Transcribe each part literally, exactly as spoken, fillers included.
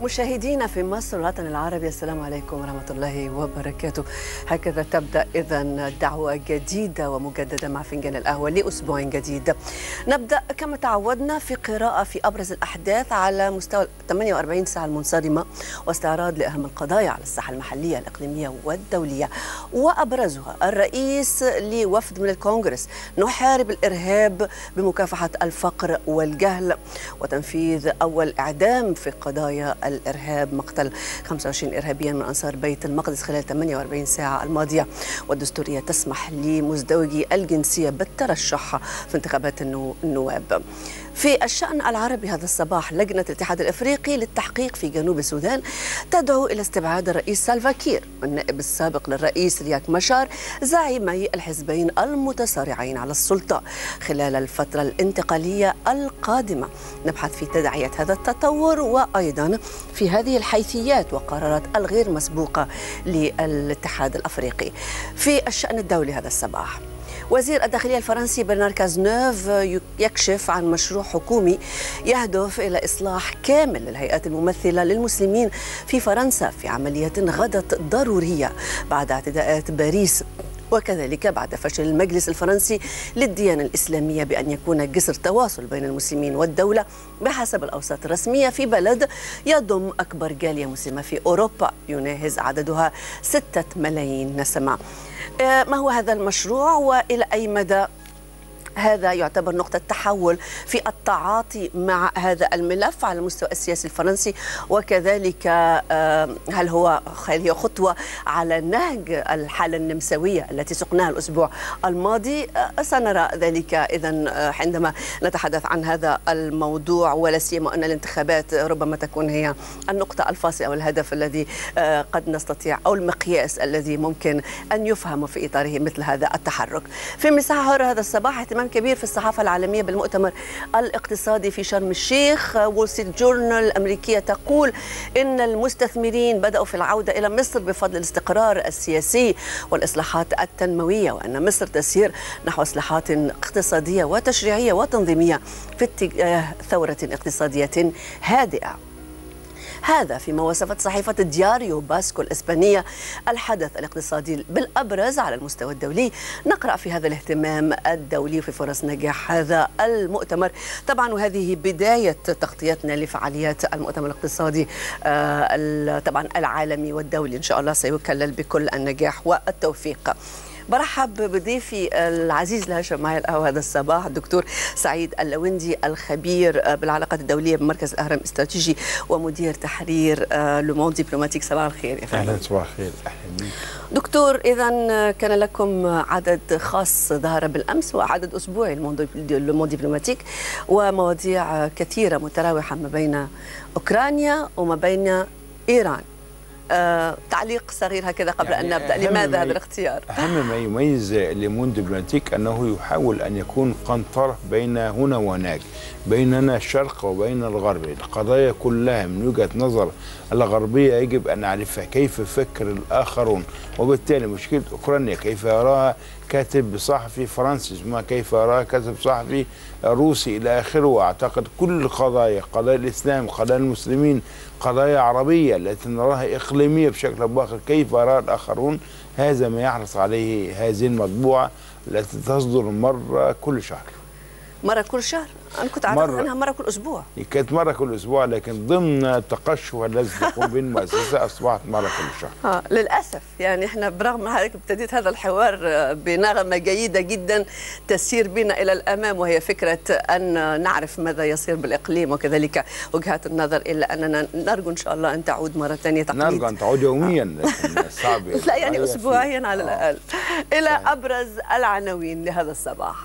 مشاهدينا في مصر والوطن العربي، السلام عليكم ورحمة الله وبركاته. هكذا تبدأ إذن دعوة جديدة ومجددة مع فنجان القهوة لأسبوع جديد. نبدأ كما تعودنا في قراءة في أبرز الأحداث على مستوى ثمانية وأربعين ساعة المنصرمة، واستعراض لأهم القضايا على الساحة المحلية الإقليمية والدولية، وأبرزها الرئيس لوفد من الكونغرس: نحارب الإرهاب بمكافحة الفقر والجهل، وتنفيذ أول إعدام في قضايا الإرهاب، مقتل خمسة وعشرين إرهابيا من أنصار بيت المقدس خلال ثمانية وأربعين ساعة الماضية، والدستورية تسمح لمزدوجي الجنسية بالترشح في انتخابات النواب. في الشأن العربي هذا الصباح، لجنة الاتحاد الإفريقي للتحقيق في جنوب السودان تدعو إلى استبعاد الرئيس سالفا كير والنائب السابق للرئيس رياك مشار، زعيمي الحزبين المتصارعين على السلطة، خلال الفترة الانتقالية القادمة. نبحث في تداعيات هذا التطور، وأيضا في هذه الحيثيات وقرارات الغير مسبوقة للاتحاد الأفريقي. في الشأن الدولي هذا الصباح، وزير الداخلية الفرنسي برنار كازنوف يكشف عن مشروع حكومي يهدف إلى إصلاح كامل للهيئات الممثلة للمسلمين في فرنسا في عملية غدت ضرورية بعد اعتداءات باريس، وكذلك بعد فشل المجلس الفرنسي للديانة الإسلامية بأن يكون جسر تواصل بين المسلمين والدولة بحسب الأوساط الرسمية في بلد يضم أكبر جالية مسلمة في أوروبا، يناهز عددها ستة ملايين نسمة. ما هو هذا المشروع، وإلى أي مدى هذا يعتبر نقطة تحول في التعاطي مع هذا الملف على المستوى السياسي الفرنسي، وكذلك هل هو هي خطوة على نهج الحالة النمساوية التي سقناها الأسبوع الماضي؟ سنرى ذلك إذن عندما نتحدث عن هذا الموضوع، ولا سيما أن الانتخابات ربما تكون هي النقطة الفاصلة أو الهدف الذي قد نستطيع أو المقياس الذي ممكن أن يفهم في إطاره مثل هذا التحرك. في مساحة حرة هذا الصباح اهتمام كبير في الصحافة العالمية بالمؤتمر الاقتصادي في شرم الشيخ. وول ستريت جورنال الأمريكية تقول إن المستثمرين بدأوا في العودة إلى مصر بفضل الاستقرار السياسي والإصلاحات التنموية، وأن مصر تسير نحو إصلاحات اقتصادية وتشريعية وتنظيمية في اتجاه ثورة اقتصادية هادئة. هذا فيما وصفت صحيفة دياريو باسكو الإسبانية الحدث الاقتصادي بالأبرز على المستوى الدولي. نقرأ في هذا الاهتمام الدولي في فرص نجاح هذا المؤتمر طبعا، وهذه بداية تغطيتنا لفعاليات المؤتمر الاقتصادي طبعا العالمي والدولي، إن شاء الله سيكلل بكل النجاح والتوفيق. برحب بضيفي العزيز لهشام معي القهوة هذا الصباح الدكتور سعيد اللوندي، الخبير بالعلاقات الدولية بمركز الأهرام الاستراتيجي ومدير تحرير لو موند دبلوماتيك. صباح الخير يا فندم. أهلا، صباح الخير، أهلا بك دكتور. إذا كان لكم عدد خاص ظهر بالأمس وعدد أسبوعي لو موند دبلوماتيك، ومواضيع كثيرة متراوحة ما بين أوكرانيا وما بين إيران. آه، تعليق صغير هكذا قبل يعني أن نبدأ، لماذا هذا الاختيار؟ أهم ما يميز لو موند دبلوماتيك أنه يحاول أن يكون قنطرة بين هنا وهناك، بيننا الشرق وبين الغرب. القضايا كلها من وجهة نظر الغربية يجب أن نعرفها، كيف يفكر الآخرون، وبالتالي مشكلة أوكرانيا كيف يراها كاتب صحفي فرنسي، ثم كيف يراها كاتب صحفي روسي إلى آخره. وأعتقد كل قضايا قضايا الإسلام، قضايا المسلمين، قضايا عربية التي نراها إقليمية بشكل أو بآخر، كيف يراها الآخرون. هذا ما يحرص عليه هذه المطبوعة التي تصدر مرة كل شهر. مرة كل شهر؟ أنا كنت أعتقد أنها مرة كل أسبوع. كانت مرة كل أسبوع، لكن ضمن التقشف الذي تقوم به المؤسسة أصبحت مرة كل شهر. آه للأسف يعني إحنا برغم حضرتك ابتديت هذا الحوار بنغمة جيدة جدا تسير بنا إلى الأمام، وهي فكرة أن نعرف ماذا يصير بالإقليم وكذلك وجهات النظر، إلا أننا نرجو إن شاء الله أن تعود مرة ثانية تقليد. نرجو أن تعود يوميا، لكن صعب لا يعني أسبوعيا على الأقل. آه. إلى أبرز العناوين لهذا الصباح.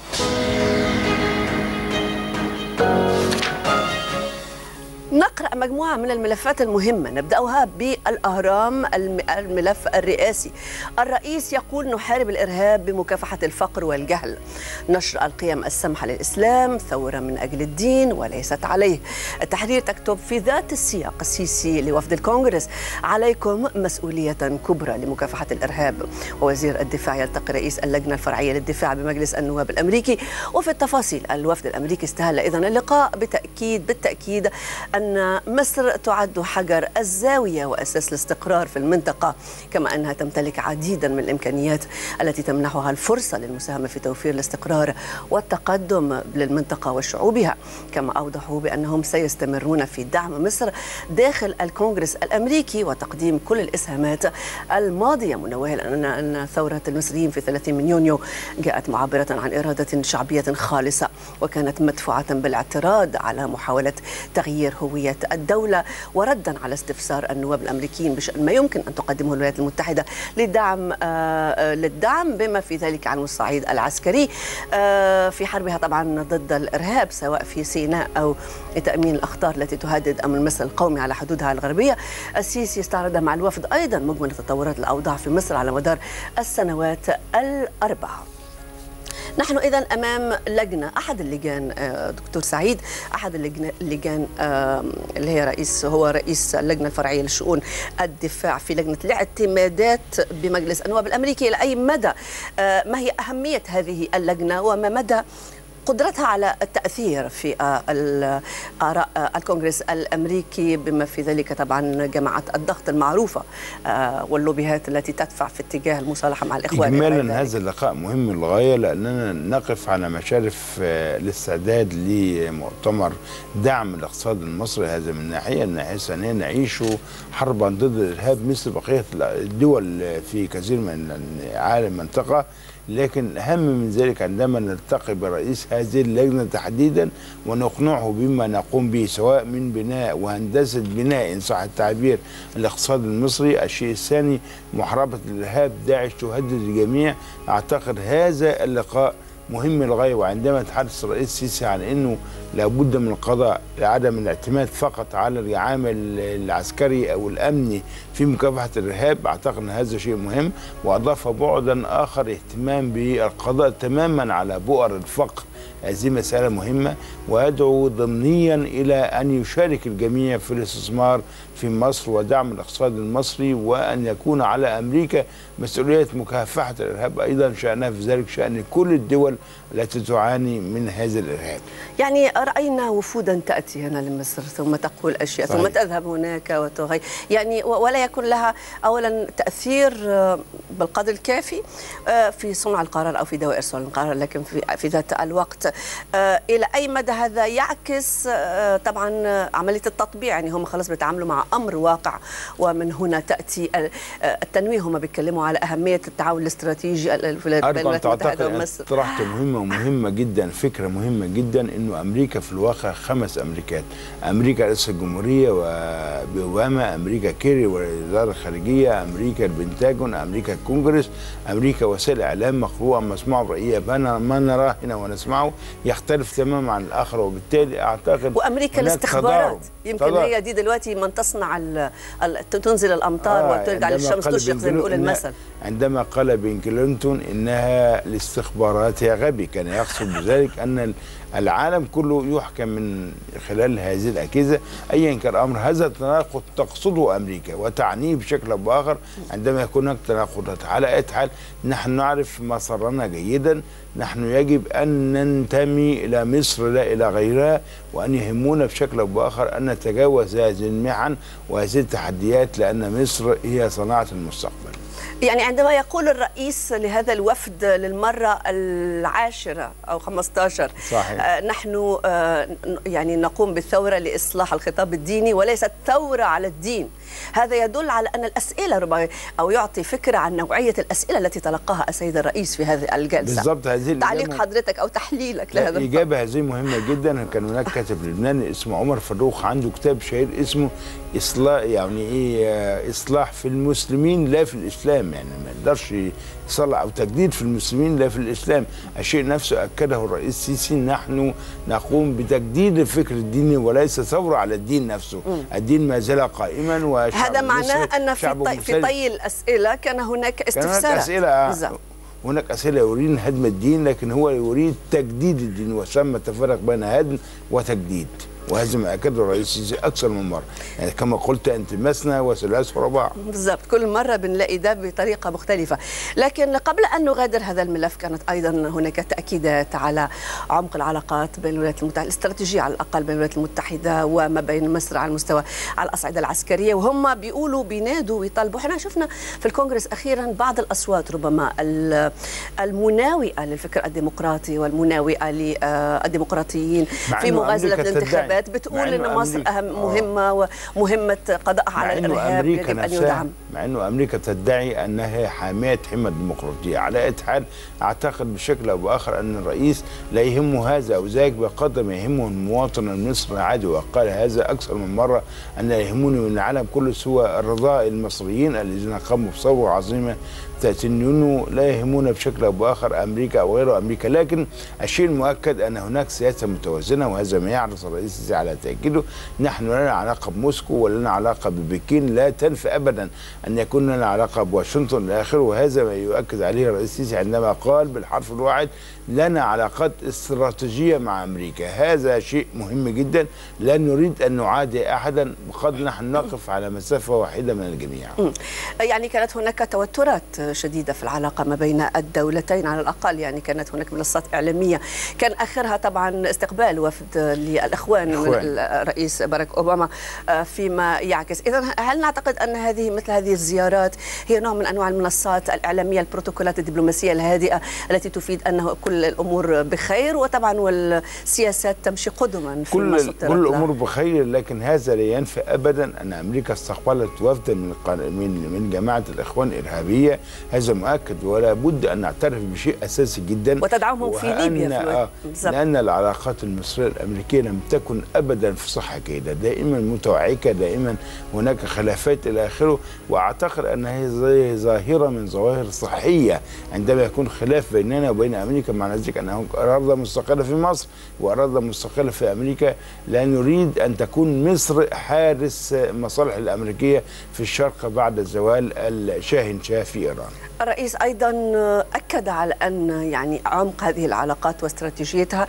نقرأ مجموعة من الملفات المهمة، نبدأها بالأهرام. الملف الرئاسي: الرئيس يقول نحارب الإرهاب بمكافحة الفقر والجهل. نشر القيم السمحة للإسلام ثورة من أجل الدين وليست عليه. التحرير تكتب في ذات السياق السيسي لوفد الكونغرس: عليكم مسؤولية كبرى لمكافحة الإرهاب. ووزير الدفاع يلتقي رئيس اللجنة الفرعية للدفاع بمجلس النواب الأمريكي. وفي التفاصيل، الوفد الأمريكي استهل إذن اللقاء بتأكيد بالتأكيد أن مصر تعد حجر الزاوية وأساس الاستقرار في المنطقة، كما أنها تمتلك عديدا من الإمكانيات التي تمنحها الفرصة للمساهمة في توفير الاستقرار والتقدم للمنطقة وشعوبها. كما أوضحوا بأنهم سيستمرون في دعم مصر داخل الكونغرس الأمريكي وتقديم كل الإسهامات الماضية، منوها أن ثورة المصريين في ثلاثين من يونيو جاءت معبرة عن إرادة شعبية خالصة، وكانت مدفوعة بالاعتراض على محاولة تغيير هوية الدولة، وردا على استفسار النواب الأمريكيين بشأن ما يمكن أن تقدمه الولايات المتحدة لدعم آه للدعم بما في ذلك على المصعيد العسكري آه في حربها طبعا ضد الإرهاب، سواء في سيناء أو لتأمين الأخطار التي تهدد أمن مصر القومي على حدودها الغربية. السيسي استعرض مع الوفد أيضا مجمل تطورات الأوضاع في مصر على مدار السنوات الأربعة. نحن إذن أمام لجنة، أحد اللجان دكتور سعيد، أحد اللجان اللي هي رئيس هو رئيس اللجنة الفرعية لشؤون الدفاع في لجنة الاعتمادات بمجلس النواب الأمريكي. إلى أي مدى ما هي أهمية هذه اللجنة وما مدى قدرتها على التأثير في آراء الكونغرس الأمريكي بما في ذلك طبعا جماعة الضغط المعروفة واللوبيهات التي تدفع في اتجاه المصالحة مع الإخوان؟ إجمالا هذا اللقاء مهم للغاية، لأننا نقف على مشارف الاستعداد لمؤتمر دعم الاقتصاد المصري. هذا من ناحية. الناحية الثانية نعيش حربا ضد الإرهاب مثل بقية الدول في كثير من عالم المنطقة، لكن أهم من ذلك عندما نلتقي برئيس هذه اللجنة تحديدا ونقنعه بما نقوم به، سواء من بناء وهندسة بناء إن صح التعبير الاقتصاد المصري. الشيء الثاني محاربة الإرهاب، داعش تهدد الجميع. أعتقد هذا اللقاء مهم للغاية. وعندما تحدث الرئيس السيسي عن أنه لابد من القضاء لعدم الاعتماد فقط على العامل العسكري أو الأمني في مكافحة الإرهاب، أعتقد أن هذا شيء مهم. وأضاف بعدا آخر، اهتمام بالقضاء تماما على بؤر الفقر. هذه مسألة مهمة، ويدعو ضمنيا إلى أن يشارك الجميع في الاستثمار في مصر ودعم الاقتصاد المصري، وأن يكون على أمريكا مسؤولية مكافحة الإرهاب أيضا، شأنها في ذلك شأن كل الدول التي تعاني من هذا الإرهاب. يعني رأينا وفودا تأتي هنا لمصر ثم تقول أشياء صحيح. ثم تذهب هناك وتغير، يعني ولا يكون لها أولا تأثير بالقدر الكافي في صنع القرار أو في دوائر صنع القرار، لكن في, في ذات الوقت إلى أي مدى هذا يعكس طبعا عملية التطبيع؟ يعني هم خلاص بيتعاملوا مع أمر واقع، ومن هنا تأتي التنويه. هم بيتكلموا على أهمية التعاون الاستراتيجي بين الولايات المتحدة ومصر. طرحت مهمة ومهمة جدا، فكرة مهمة جدا، إنه أمريكا في الواقع خمس أمريكات: أمريكا رئيس الجمهورية وأوباما، أمريكا كيري وزارة الخارجية، أمريكا البنتاجون، أمريكا الكونجرس، أمريكا وسائل إعلام مقروءة مسموعة برئية. ما نراه هنا ونسمعه يختلف تماما عن الآخر، وبالتالي أعتقد وأمريكا الاستخبارات يمكن تضارب. هي دي دلوقتي من تصنع ال ال تنزل الأمطار آه وترجع للشمس تشرق زي ما بيقول المثل. عندما قال بن كلينتون إنها الاستخبارات هي غبي، كان يقصد بذلك أن العالم كله يحكم من خلال هذه الأجهزة أيا كان الأمر. هذا التناقض تقصده أمريكا وتعنيه بشكل أو بآخر عندما يكون هناك تناقضات. على أي حال نحن نعرف مصرنا جيدا، نحن يجب أن ننتمي إلى مصر لا إلى غيرها، وأن يهمنا بشكل أو بآخر أن نتجاوز هذه المحن وهذه التحديات، لأن مصر هي صناعة المستقبل. يعني عندما يقول الرئيس لهذا الوفد للمرة العاشرة أو خمسة عشر صحيح. آه نحن آه يعني نقوم بالثورة لإصلاح الخطاب الديني وليست ثورة على الدين، هذا يدل على أن الأسئلة ربما أو يعطي فكرة عن نوعية الأسئلة التي تلقاها السيد الرئيس في هذه الجلسة. بالضبط. هذه تعليق حضرتك أو تحليلك لهذا الإجابة هذه مهمة جدا. كان هناك كاتب لبناني اسمه عمر فاروق عنده كتاب شهير اسمه إصلاح، يعني إيه إصلاح في المسلمين لا في الإسلام، يعني ما يقدرش يصلح أو تجديد في المسلمين لا في الإسلام. الشيء نفسه أكده الرئيس السيسي، نحن نقوم بتجديد الفكر الديني وليس ثورة على الدين نفسه. م. الدين ما زال قائما. هذا معناه أن في طي, في طي الأسئلة كان هناك استفسارات. كان هناك أسئلة هناك أسئلة يريد هدم الدين، لكن هو يريد تجديد الدين، وثم تفرق بين هدم وتجديد. وهذا ما اكده الرئيس السيسي اكثر من مره، يعني كما قلت انت مثنى وثلاث ورباع. بالضبط، كل مره بنلاقي ده بطريقه مختلفه. لكن قبل ان نغادر هذا الملف كانت ايضا هناك تاكيدات على عمق العلاقات بين الولايات المتحده، الاستراتيجيه على الاقل بين الولايات المتحده وما بين مصر على المستوى على الاصعده العسكريه، وهم بيقولوا بينادوا ويطالبوا. احنا شفنا في الكونغرس اخيرا بعض الاصوات ربما المناوئه للفكر الديمقراطي والمناوئه للديمقراطيين في مغازله الانتخابات بتقول ان مصر اهم مهمه ومهمه قضاء على الارهاب يجب ان يدعم. مع انه امريكا تدعي انها حاميه حمى الديمقراطيه، على اي حال اعتقد بشكل او باخر ان الرئيس لا يهمه هذا او ذاك بقدر ما يهمه المواطن المصري العادي، وقال هذا اكثر من مره ان يهمني من العالم كله سوى الرضاء المصريين الذين قاموا بثوره عظيمه ثلاثين يونيو، لا يهمنا بشكل او باخر امريكا او غير امريكا. لكن الشيء المؤكد ان هناك سياسه متوازنه، وهذا ما يعرض الرئيس السيسي على تاكيده. نحن لنا علاقه بموسكو ولنا علاقه ببكين، لا تنفي ابدا ان يكون لنا علاقه بواشنطن الى اخره، وهذا ما يؤكد عليه الرئيس السيسي عندما قال بالحرف الواحد لنا علاقات استراتيجيه مع امريكا. هذا شيء مهم جدا، لا نريد ان نعادي احدا بقدر نحن نقف على مسافه واحده من الجميع. يعني كانت هناك توترات شديدة في العلاقة ما بين الدولتين على الأقل، يعني كانت هناك منصات إعلامية كان آخرها طبعا استقبال وفد للإخوان من الرئيس باراك أوباما فيما يعكس. إذا هل نعتقد أن هذه مثل هذه الزيارات هي نوع من أنواع المنصات الإعلامية، البروتوكولات الدبلوماسية الهادئة التي تفيد أنه كل الأمور بخير وطبعا والسياسات تمشي قدما في كل كل الأمور بخير، لكن هذا لا ينفي أبدا أن أمريكا استقبلت وفدا من من من جماعة الإخوان الإرهابية، هذا مؤكد ولا بد ان نعترف بشيء اساسي جدا وتدعمهم في ليبيا آه لان العلاقات المصريه الامريكيه لم تكن ابدا في صحه جيده، دائما متوعكه، دائما هناك خلافات الى اخره، واعتقد انها هي ظاهره من ظواهر صحيه عندما يكون خلاف بيننا وبين امريكا، معنى ذلك انها اراده مستقله في مصر واراده مستقله في امريكا. لا نريد ان تكون مصر حارس المصالح الامريكيه في الشرق بعد زوال الشاهن شاه في ايران. الرئيس أيضا أكد على أن يعني عمق هذه العلاقات واستراتيجيتها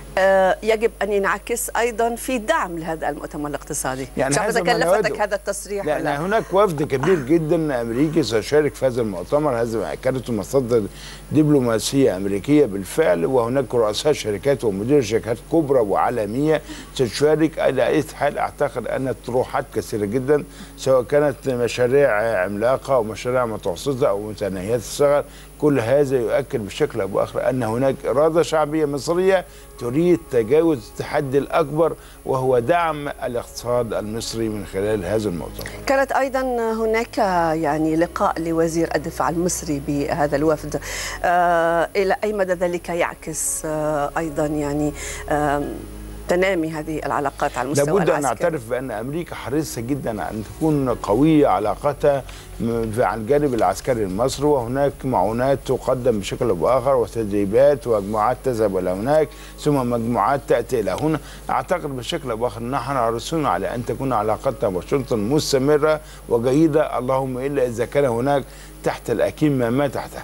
يجب أن ينعكس أيضا في دعم لهذا المؤتمر الاقتصادي. يعني مش عارفة إذا كلفتك هذا التصريح لا, لا هناك وفد كبير جدا أمريكي سيشارك في هذا المؤتمر، هذا ما أكدته مصادر دبلوماسية أمريكية بالفعل، وهناك رؤساء شركات ومدير شركات كبرى وعالمية ستشارك. على أي حال أعتقد أن الطروحات كثيرة جدا، سواء كانت مشاريع عملاقة أو مشاريع متوسطة أو متناهيات الصغر، كل هذا يؤكد بشكل أو بآخر أن هناك إرادة شعبية مصرية تريد تجاوز التحدي الأكبر وهو دعم الاقتصاد المصري من خلال هذا المؤتمر. كانت أيضا هناك يعني لقاء لوزير الدفاع المصري بهذا الوفد، آه إلى أي مدى ذلك يعكس آه أيضا يعني آه تنامي هذه العلاقات على المستوى العسكري؟ لابد أن نعترف بأن أمريكا حريصة جدا أن تكون قوية علاقتها عن الجانب العسكري المصري، وهناك معونات تقدم بشكل أو بآخر وتدريبات ومجموعات تذهب إلى هناك ثم مجموعات تأتي إلى هنا. أعتقد بشكل أو بآخر نحن حريصون على أن تكون علاقتنا بواشنطن مستمرة وجيدة، اللهم إلا إذا كان هناك تحت الأكيم ما تحته.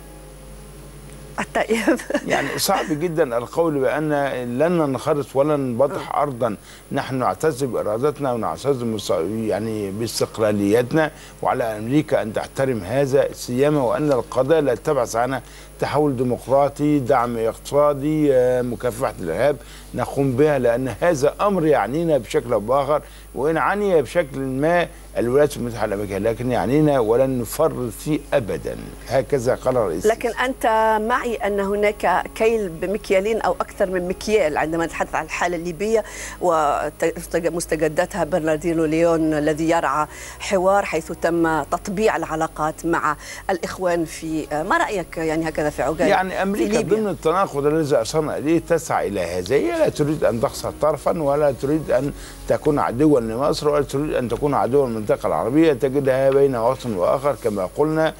طيب يعني صعب جدا القول بأن لن ننخرط ولا نبطح أرضا. نحن نعتز بإرادتنا ونعتز يعني باستقلاليتنا، وعلى أمريكا أن تحترم هذا سيما وأن القضايا لا تبحث عنها تحول ديمقراطي، دعم اقتصادي، مكافحة الإرهاب نقوم بها، لأن هذا أمر يعنينا بشكل أو بآخر، وإن عني بشكل ما الولايات المتحدة الأمريكية، لكن يعنينا ولن نفرط فيه أبدا، هكذا قال الرئيس. لكن أنت معي أن هناك كيل بمكيالين أو أكثر من مكيال عندما نتحدث عن الحالة الليبية ومستجداتها. برناردينو ليون الذي يرعى حوار حيث تم تطبيع العلاقات مع الإخوان في، ما رأيك يعني هكذا في عجالة؟ يعني أمريكا ضمن التناقض الذي أصرنا إليه تسعى إلى هذا، هي لا تريد أن تخسر طرفا ولا تريد أن تكون عدوا لمصر ولا تريد أن تكون عدوا للمنطقة العربية، تجدها بين وقت وآخر. كما قلنا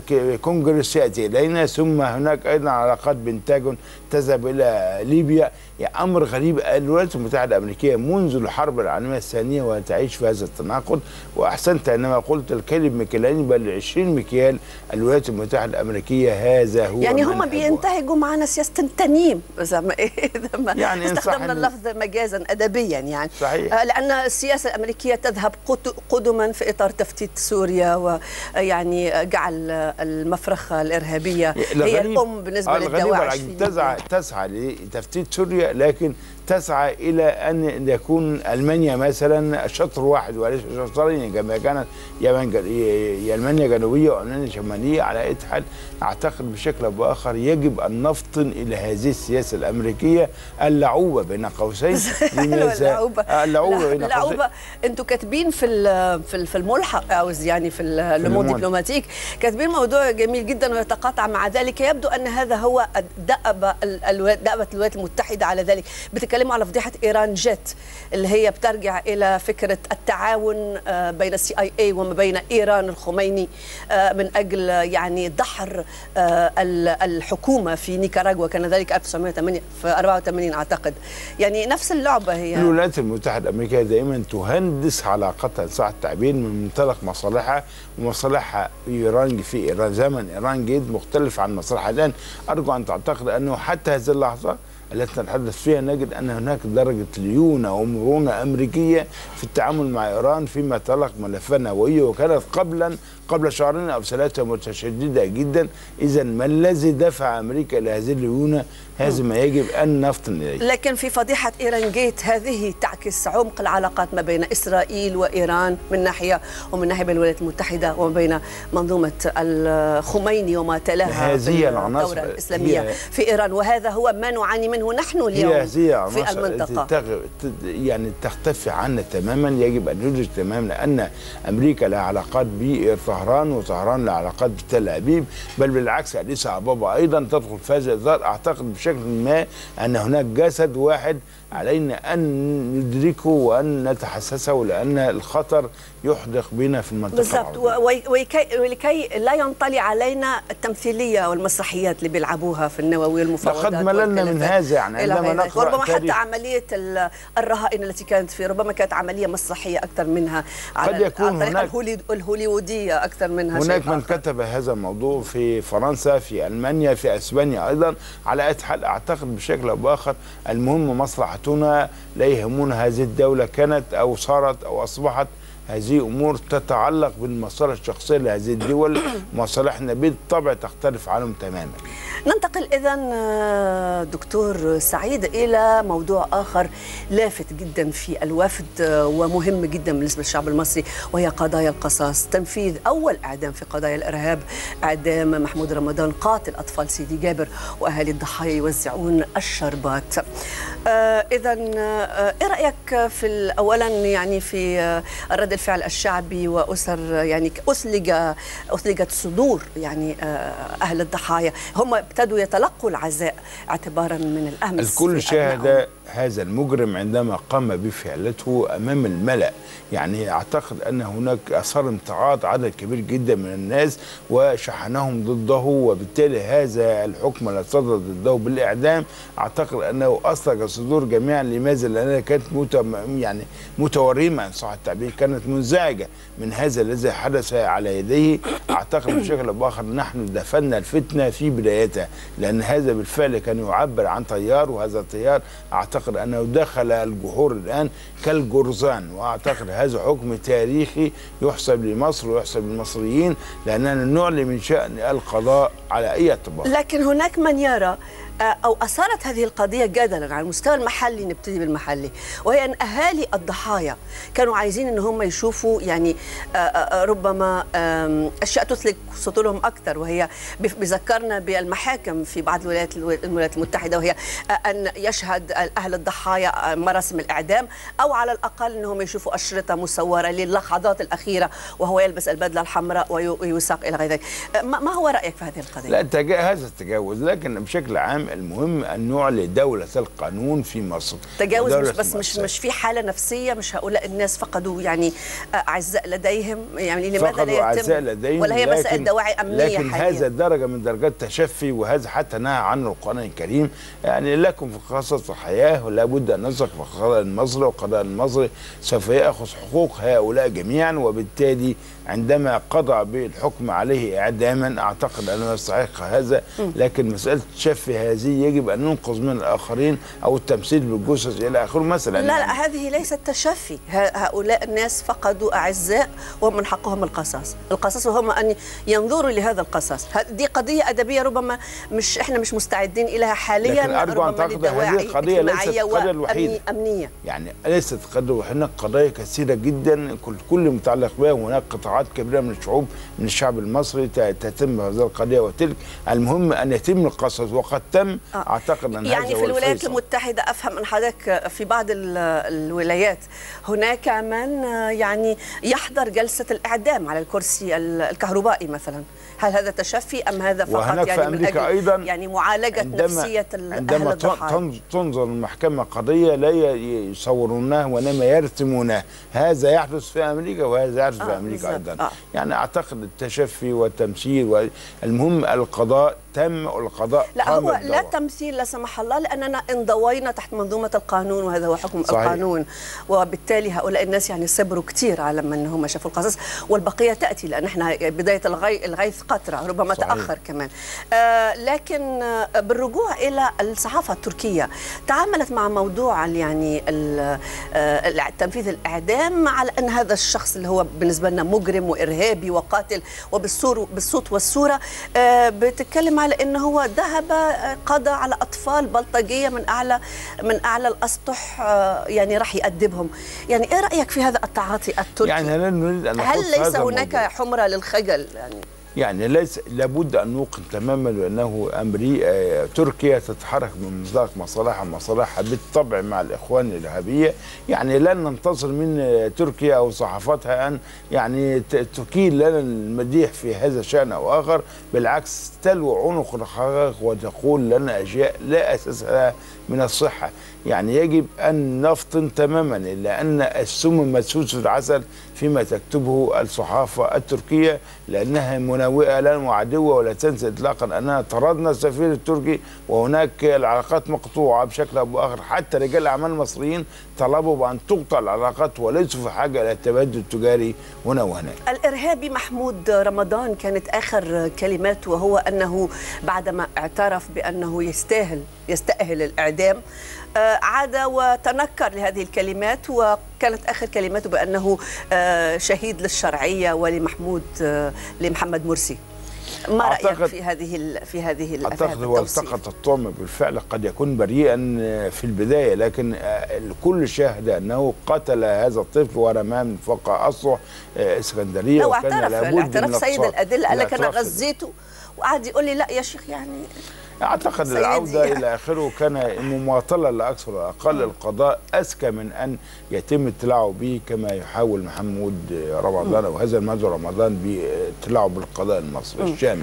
الكونغرس يأتي إلينا، ثم هناك أيضا علاقات بنتاجون تذهب إلى ليبيا، يعني امر غريب. الولايات المتحده الامريكيه منذ الحرب العالميه الثانيه وتعيش في هذا التناقض، واحسنت عندما قلت الكلب مكيالين بل عشرين مكيال. الولايات المتحده الامريكيه هذا هو يعني هم بينتهجوا معنا سياسه التنييم زي ما اذا ما يعني استخدمنا اللفظ مجازا ادبيا يعني. صحيح. لان السياسه الامريكيه تذهب قدما في اطار تفتيت سوريا ويعني جعل المفرخه الارهابيه هي الام بالنسبه للدواعش. تسعى تسعى لتفتيت سوريا، لكن تسعى الى ان يكون المانيا مثلا شطر واحد وليس شطرين كما كانت المانيا جنوبيه والمانيا شماليه. على اي حال اعتقد بشكل او باخر يجب ان نفطن الى هذه السياسه الامريكيه اللعوبه بين قوسين. اللعوبه اللعوبه بين قوسين. انتوا كاتبين في في الملحق او يعني في لومون دبلوماتيك كاتبين موضوع جميل جدا ويتقاطع مع ذلك. يبدو ان هذا هو دأب دأبت الولايات المتحده على ذلك. بتتكلموا على فضيحه ايران جيت اللي هي بترجع الى فكره التعاون بين السي اي اي وما بين ايران الخميني من اجل يعني دحر الحكومه في نيكاراغوا. كان ذلك ألف وتسعمائة وأربعة وثمانين اعتقد. يعني نفس اللعبه هي. الولايات المتحده الامريكيه دائما تهندس علاقتها ان صح التعبير من منطلق مصالحها ومصالحها ايران في ايران. زمن ايران جيد مختلف عن مصالحها الان. ارجو ان تعتقد انه حتى هذه اللحظه التي نتحدث فيها نجد ان هناك درجه ليونه ومرونه امريكيه في التعامل مع ايران فيما يتعلق ملفات نوويه، وكانت قبلا قبل شهرين او ثلاثه متشدده جدا. اذا ما الذي دفع امريكا الى هذه الليونه؟ هذا ما يجب ان نفطن اليه. لكن في فضيحه ايران جيت هذه تعكس عمق العلاقات ما بين اسرائيل وايران من ناحيه، ومن ناحيه الولايات المتحده وما بين منظومه الخميني وما تلاها في الثوره الاسلاميه في ايران. وهذا هو ما نعاني منه نحن اليوم في المنطقه. يعني تختفي عنا تماما. يجب ان ندرك تماما ان امريكا لها علاقات بطهران وطهران لها علاقات بتل ابيب، بل بالعكس اديس ابابا ايضا تدخل في هذا الاطار. اعتقد بشكل ما ان هناك جسد واحد علينا ان ندركه وان نتحسسه، لان الخطر يحدق بنا في المنطقه. بالضبط. ولكي لا ينطلي علينا التمثيليه والمسرحيات اللي بيلعبوها في النووي والمفاوضات. لقد مللنا من هذا يعني عندما نقرا وربما حتى عمليه الرهائن التي كانت في ربما كانت عمليه مسرحيه اكثر منها قد يكون هناك الهوليووديه اكثر منها. هناك من كتب هذا الموضوع في فرنسا في المانيا في اسبانيا ايضا. على اي حال اعتقد بشكل او باخر المهم مصلحتنا، لا يهمنا هذه الدوله كانت او صارت او اصبحت. هذه امور تتعلق بالمصالح الشخصيه لهذه الدول. مصالحنا بالطبع تختلف عنهم تماما. ننتقل اذن دكتور سعيد الى موضوع اخر لافت جدا في الوفد ومهم جدا بالنسبه للشعب المصري، وهي قضايا القصاص. تنفيذ اول اعدام في قضايا الارهاب، اعدام محمود رمضان قاتل اطفال سيدي جابر، واهالي الضحايا يوزعون الشربات. اذن ايه رايك في اولا يعني في الرد الفعل الشعبي واسر يعني اثلج اثلجت صدور يعني اهل الضحايا؟ هم ابتدوا يتلقوا العزاء اعتبارا من الامس. الكل شاهد هذا المجرم عندما قام بفعلته امام الملأ. يعني اعتقد ان هناك اثار امتعاض عدد كبير جدا من الناس وشحنهم ضده، وبالتالي هذا الحكم الذي صدر ضده بالاعدام اعتقد انه اثلج صدور جميعا. لماذا؟ لانها كانت مت... يعني متورمه ان صح التعبير، كانت منزعجه من هذا الذي حدث على يديه. اعتقد بشكل باخر نحن دفنا الفتنه في بدايتها، لان هذا بالفعل كان يعبر عن تيار، وهذا التيار اعتقد انه دخل الجحور الان كالجرذان. واعتقد هذا حكم تاريخي يحسب لمصر ويحسب للمصريين، لاننا نعلن من شان القضاء على اي اعتبار. لكن هناك من يرى أو أثارت هذه القضية جدلا على المستوى المحلي. نبتدي بالمحلي، وهي أن أهالي الضحايا كانوا عايزين أن هم يشوفوا يعني ربما أشياء تثلج صدورهم أكثر، وهي بذكرنا بالمحاكم في بعض الولايات الولايات المتحدة، وهي أن يشهد أهل الضحايا مراسم الإعدام، أو على الأقل أنهم يشوفوا أشرطة مصورة للحظات الأخيرة وهو يلبس البدلة الحمراء ويساق إلى غير ذلك. ما هو رأيك في هذه القضية؟ لا هذا التجاوز، لكن بشكل عام الإعدام، المهم أن نعلي دولة القانون في مصر. تجاوز مش بس مش مش في حالة نفسية، مش هؤلاء الناس فقدوا يعني أعزاء لديهم، يعني لماذا لا يتم أعزاء لديهم، ولا هي مسألة دواعي أمنية لكن حقيقة. هذا درجة من درجات التشفي، وهذا حتى نهى عنه القرآن الكريم. يعني لكم في قصص الحياة ولا بد أن نثق في القضاء المصري، والقضاء المصري سوف يأخذ حقوق هؤلاء جميعا، وبالتالي عندما قضى بالحكم عليه إعداما أعتقد أنه يستحق هذا. لكن مسألة التشفي هذه يجب أن ننقذ من الآخرين أو التمثيل بالجثث إلى آخره مثلا. لا لا، هذه ليست تشفي، هؤلاء الناس فقدوا أعزاء ومن حقهم القصاص، القصاص وهم أن ينظروا لهذا القصاص. دي قضية أدبية ربما مش إحنا مش مستعدين إليها حاليا، لكن أرجو أن تعتقد هذه القضية ليست القضية الوحيدة أمنية. يعني ليست القضية، هناك قضايا كثيرة جدا كل كل متعلق بها، وهناك قطاعات كبيرة من الشعوب من الشعب المصري تتم هذه القضية وتلك. المهم أن يتم القصص، وقد تم. آه. أعتقد أن يعني هذا في الولايات المتحدة أفهم أن حضرتك في بعض الولايات هناك من يعني يحضر جلسة الإعدام على الكرسي الكهربائي مثلا، هل هذا تشفي أم هذا فقط يعني من أجل أيضا يعني معالجة عندما نفسية عندما الضحايا؟ تنظر المحكمة قضية لا يصورونها وإنما يرتمونها، هذا يحدث في أمريكا وهذا يحدث آه في أمريكا أيضا. آه. يعني أعتقد التشفي والتمثيل، المهم القضاء تم، والقضاء لا هو لا تمثيل لا سمح الله، لأننا انضوينا تحت منظومة القانون وهذا هو حكم صحيح. القانون، وبالتالي هؤلاء الناس يعني صبروا كتير على من هم شافوا القصص، والبقية تأتي لأن احنا بداية الغي... الغيث قطرة ربما صحيح. تأخر كمان. آه لكن آه بالرجوع إلى الصحافة التركية، تعاملت مع موضوع يعني آه تنفيذ الإعدام على أن هذا الشخص اللي هو بالنسبة لنا مجرم وإرهابي وقاتل، وبالصور بالصوت والصورة آه بتتكلم على أنه هو ذهب قضى على أطفال بلطجية من أعلى من أعلى الأسطح، آه يعني راح يأدبهم. يعني إيه رأيك في هذا التعاطي التركي؟ يعني نريد أن هل ليس هناك حمرة للخجل؟ يعني يعني ليس لابد ان نوقن تماما بانه امريكا تركيا تتحرك من مصداق مصالحها مصالحها بالطبع مع الاخوان الارهابيه. يعني لن ننتظر من تركيا او صحافتها ان يعني تكيل لنا المديح في هذا الشان او اخر، بالعكس تلو عنق الحقائق وتقول لنا اشياء لا اساس لها من الصحه. يعني يجب ان نفطن تماما الى ان السم مدسوس في العسل فيما تكتبه الصحافه التركيه، لانها مناوئه لنا وعدوه. ولا تنسى اطلاقا اننا طردنا السفير التركي، وهناك العلاقات مقطوعه بشكل او باخر. حتى رجال الاعمال المصريين طلبوا بان تقطع العلاقات وليسوا في حاجه الى التبادل التجاري هنا وهناك. الارهابي محمود رمضان كانت اخر كلماته وهو انه بعدما اعترف بانه يستاهل يستأهل الاعدام عاد وتنكر لهذه الكلمات، وكانت آخر كلماته بأنه شهيد للشرعية ولمحمود لمحمد مرسي. ما رأيك في هذه في هذه أعتقد هو التقط الطعم بالفعل، قد يكون بريئا في البداية، لكن الكل شاهد أنه قتل هذا الطفل ورماه من فوق أسطح اسكندرية. لو اعترف اعترف سيد الأدلة قال لك أنا غزيته، وقعد يقول لي لا يا شيخ. يعني أعتقد العودة يعني إلى آخره كان مماطلة لا أكثر ولا أقل. القضاء أذكى من أن يتم التلاعب به كما يحاول محمود رمضان أو هذا المدعو رمضان بالتلاعب بالقضاء المصري الشامل.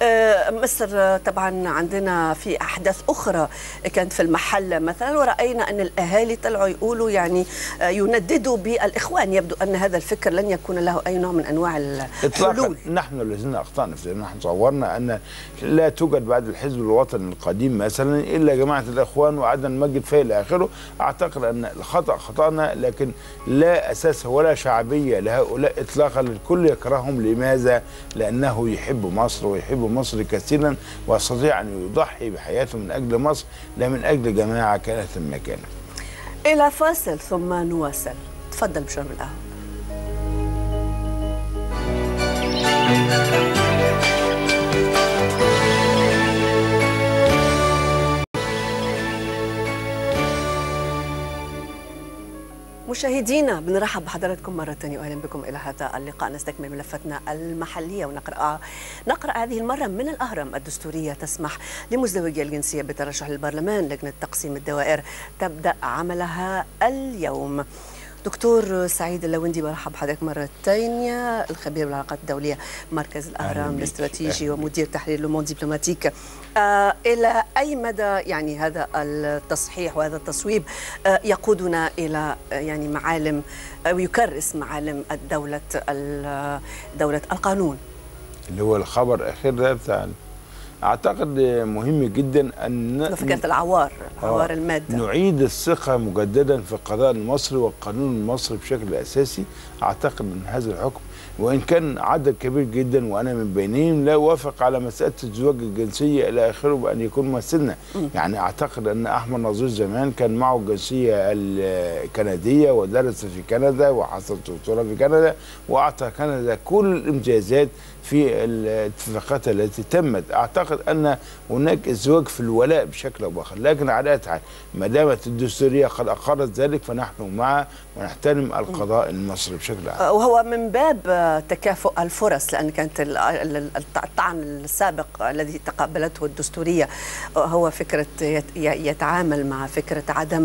مصر طبعا عندنا في أحداث أخرى كانت في المحلة مثلا، ورأينا أن الأهالي طلعوا يقولوا يعني ينددوا بالإخوان. يبدو أن هذا الفكر لن يكون له أي نوع من أنواع الحلول. نحن الذين أخطأنا في ذلك. نحن صورنا أن لا توجد بعد الحزب الوطني القديم مثلا إلا جماعة الإخوان وعدن مجد فيه إلى آخره. أعتقد أن الخطأ خطأنا، لكن لا أساس ولا شعبية لهؤلاء إطلاقا. الكل يكرههم. لماذا؟ لأنه يحب مصر ويحب مصر كثيرا، ويستطيع ان يضحي بحياته من اجل مصر لا من اجل جماعه كانت ما كانت. الى فاصل ثم نواصل. تفضل بشرب القهوه. مشاهدينا بنرحب بحضراتكم مرة ثانية وأهلا بكم إلى هذا اللقاء. نستكمل ملفاتنا المحلية ونقرأ نقرأ هذه المرة من الأهرام. الدستورية تسمح لمزدوجي الجنسية بالترشح للبرلمان. لجنة تقسيم الدوائر تبدأ عملها اليوم. دكتور سعيد اللوندي، برحب بحضرتك مرة تانية، الخبير بالعلاقات الدولية مركز الأهرام الاستراتيجي ومدير تحرير لوموند دبلوماتيك. آه إلى أي مدى يعني هذا التصحيح وهذا التصويب آه يقودنا إلى آه يعني معالم أو يكرس معالم الدولة دولة القانون؟ اللي هو الخبر الأخير ده بتاع، أعتقد مهم جدا أن فكرة العوار العوار آه المادة نعيد الثقة مجددا في القضاء المصري والقانون المصري بشكل أساسي. أعتقد أن هذا الحكم وإن كان عدد كبير جدا وأنا من بينهم لا وافق على مسألة الزواج الجنسية إلى آخره بأن يكون ممثلنا. يعني أعتقد أن أحمد نظير زمان كان معه الجنسية الكندية ودرس في كندا وحصل دكتوراه في كندا وأعطى كندا كل الإمتيازات في الاتفاقات التي تمت. أعتقد أن هناك ازدواج في الولاء بشكل أو بآخر، لكن على أي حال ما دامت الدستورية قد أقرت ذلك فنحن معه ونحترم القضاء المصري بشكل عام. وهو من باب تكافؤ الفرص، لأن كانت الطعن السابق الذي تقبلته الدستورية هو فكرة يتعامل مع فكرة عدم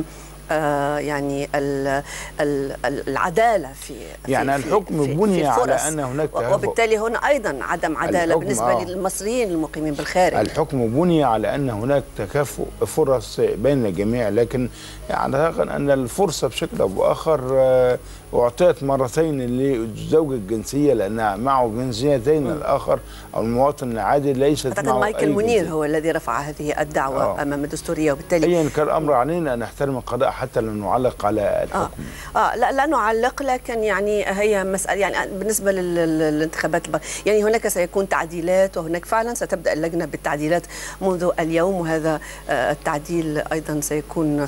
آه يعني ال ال العدالة في يعني في الحكم في بني في على أن هناك تهافؤ، وبالتالي هنا أيضا عدم عدالة بالنسبة آه. للمصريين المقيمين بالخارج. الحكم بني على أن هناك تكافؤ فرص بين الجميع، لكن أعتقد أن الفرصة بشكل أو بآخر آه أعطيت مرتين لزوج الجنسية لأن معه جنسيتين، الآخر أو المواطن العادي ليست معه. أعتقد مايكل منير هو الذي رفع هذه الدعوة آه. أمام الدستورية، وبالتالي أيا كان الأمر علينا أن نحترم القضاء حتى لا نعلق على الحكم. آه. آه لا لا نعلق، لكن يعني هي مسألة يعني بالنسبة للانتخابات يعني هناك سيكون تعديلات، وهناك فعلا ستبدأ اللجنة بالتعديلات منذ اليوم، وهذا آه التعديل أيضا سيكون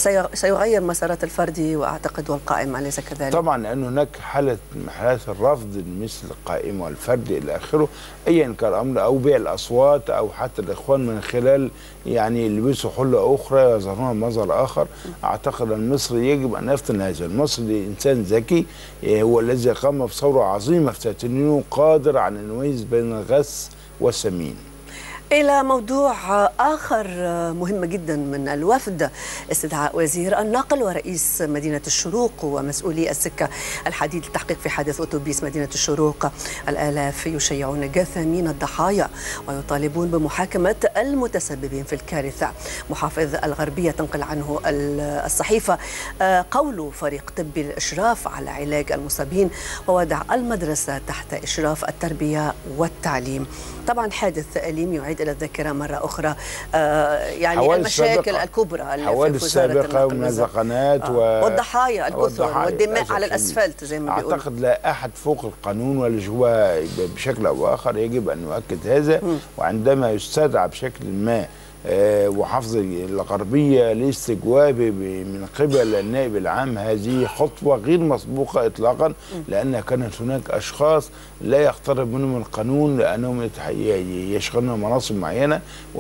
سيغير مسارات الفردي وأعتقد والقائمة، أليس كذلك؟ طبعا لأن هناك حالة حالات الرفض مثل القائمة والفردي إلى آخره، أيا كان الأمر، أو بيع الأصوات أو حتى الإخوان من خلال يعني يلبسوا حلة أخرى يظهرونها بمظهر آخر. أعتقد أن مصر يجب أن يفطن هذا. المصري إنسان ذكي، هو الذي قام بثورة عظيمة في ثلاثينيون قادر على أن يميز بين الغث والسمين. إلى موضوع آخر مهم جدا من الوفد، استدعاء وزير النقل ورئيس مدينة الشروق ومسؤولي السكة الحديد للتحقيق في حادث أتوبيس مدينة الشروق. الآلاف يشيعون جثامين الضحايا ويطالبون بمحاكمة المتسببين في الكارثة. محافظ الغربية تنقل عنه الصحيفة قول فريق طبي للإشراف على علاج المصابين ووضع المدرسة تحت إشراف التربية والتعليم. طبعا حادث أليم يعيد إلى الذاكرة مرة أخرى آه يعني المشاكل سابقة. الكبرى الحوادث السابقة والمزاقنات آه. والضحايا الكثر والدماء على الأسفلت زي ما بيقولوا. أعتقد لا أحد فوق القانون ولا هو بشكل أو آخر يجب أن يؤكد هذا. م. وعندما يستدعى بشكل ما محافظ الغربية لاستجواب من قبل النائب العام، هذه خطوة غير مسبوقة إطلاقا، لأن كانت هناك أشخاص لا يقترب منهم القانون لأنهم يشغلون مناصب معينة،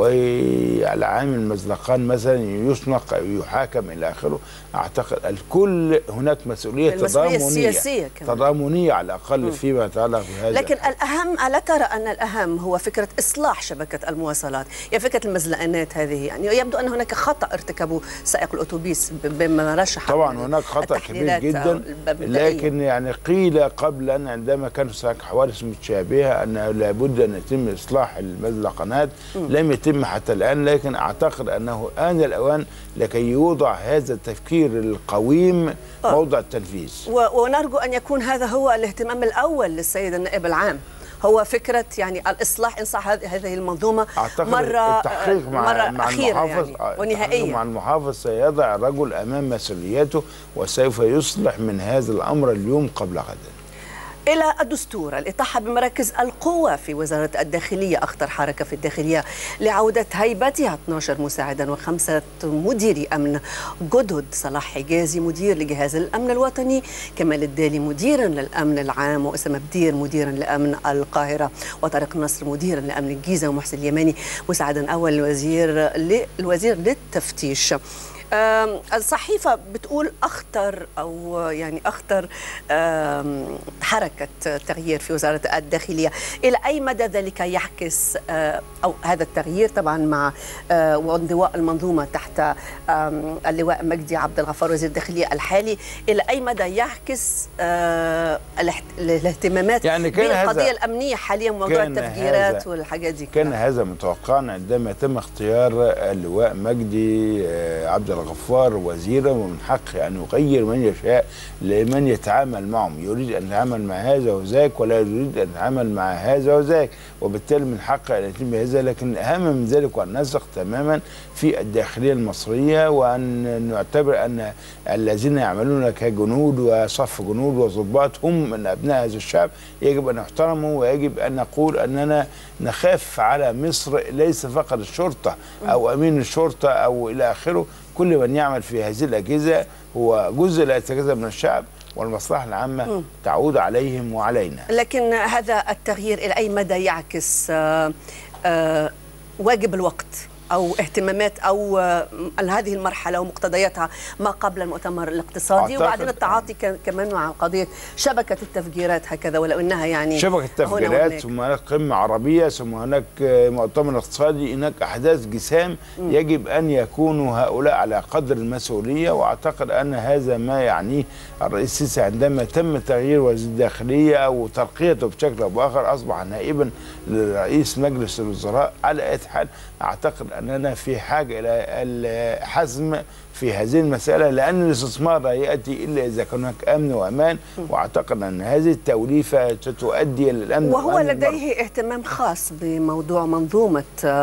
والعامل المزلقان مثلا يسنق أو يحاكم إلى آخره. أعتقد الكل هناك مسؤولية تضامنية تضامنية على الأقل فيما يتعلق بهذا. لكن الأهم، ألا ترى أن الأهم هو فكرة إصلاح شبكة المواصلات؟ يعني فكرة المزلقانات هذه، يعني يبدو أن هناك خطأ ارتكبه سائق الأتوبيس بما رشح. طبعا هناك خطأ كبير جدا، لكن يعني قيل قبل أن عندما كانت هناك حوادث متشابهة أن لابد أن يتم إصلاح المزلقانات. لم يتم حتى الآن، لكن أعتقد أنه آن الأوان لكي يوضع هذا التفكير القويم موضع التنفيذ. ونرجو أن يكون هذا هو الاهتمام الأول للسيد النائب العام، هو فكرة يعني الإصلاح، إنصاح هذه المنظومة مرة التحقيق مع, مرة مع أخيرة المحافظ يعني ونهائية. مع المحافظ سيضع الرجل أمام مسؤولياته وسوف يصلح من هذا الأمر اليوم قبل غد. إلى الدستور، الإطاحة بمراكز القوة في وزارة الداخلية أخطر حركة في الداخلية لعودة هيبتها، اثني عشر مساعدا وخمسة مديري أمن جدد. صلاح حجازي مدير لجهاز الأمن الوطني، كمال الدالي مديرا للأمن العام، وأسامة بدير مديرا لأمن القاهرة، وطارق نصر مديرا لأمن الجيزة، ومحسن اليماني مساعدا أول الوزير للوزير للتفتيش. الصحيفة بتقول أخطر أو يعني أخطر حركة تغيير في وزارة الداخلية. إلى أي مدى ذلك يعكس أو هذا التغيير طبعا مع وانضواء المنظومة تحت اللواء مجدي عبد الغفار وزير الداخلية الحالي، إلى أي مدى يعكس الاهتمامات يعني بالقضية الأمنية حاليا، موضوع التفجيرات والحاجات دي؟ كان هذا متوقعا عندما تم اختيار اللواء مجدي عبد الغفار وزيرا، ومن حقه أن يغير من يشاء لمن يتعامل معهم، يريد أن يتعامل مع هذا وذاك ولا يريد أن يتعامل مع هذا وذاك، وبالتالي من حقه أن يتم هذا. لكن الأهم من ذلك وأن نثق تماما في الداخلية المصرية، وأن نعتبر أن الذين يعملون كجنود وصف جنود وضباط هم من أبناء هذا الشعب، يجب أن نحترمه، ويجب أن نقول أننا نخاف على مصر ليس فقط الشرطة أو أمين الشرطة أو إلى آخره. كل من يعمل في هذه الأجهزة هو جزء لا يتجزأ من الشعب، والمصلحة العامة م. تعود عليهم وعلينا. لكن هذا التغيير إلى أي مدى يعكس آآ آآ واجب الوقت أو اهتمامات أو هذه المرحلة ومقتضياتها ما قبل المؤتمر الاقتصادي، وبعدين التعاطي كمان مع قضية شبكة التفجيرات هكذا، ولو أنها يعني شبكة التفجيرات، ثم هناك قمة عربية، ثم هناك مؤتمر اقتصادي، هناك أحداث جسام م. يجب أن يكونوا هؤلاء على قدر المسؤولية. وأعتقد أن هذا ما يعنيه الرئيس السيسي عندما تم تغيير وزير الداخلية أو ترقيته بشكل أو بآخر، أصبح نائبا لرئيس مجلس الوزراء. على أي حال أعتقد أننا في حاجة إلى الحزم في هذه المسألة، لأن الاستثمار لا يأتي إلا إذا كان هناك أمن وأمان، وأعتقد أن هذه التوليفة ستؤدي إلى الأمن وهو وأمن لديه المرض. اهتمام خاص بموضوع منظومة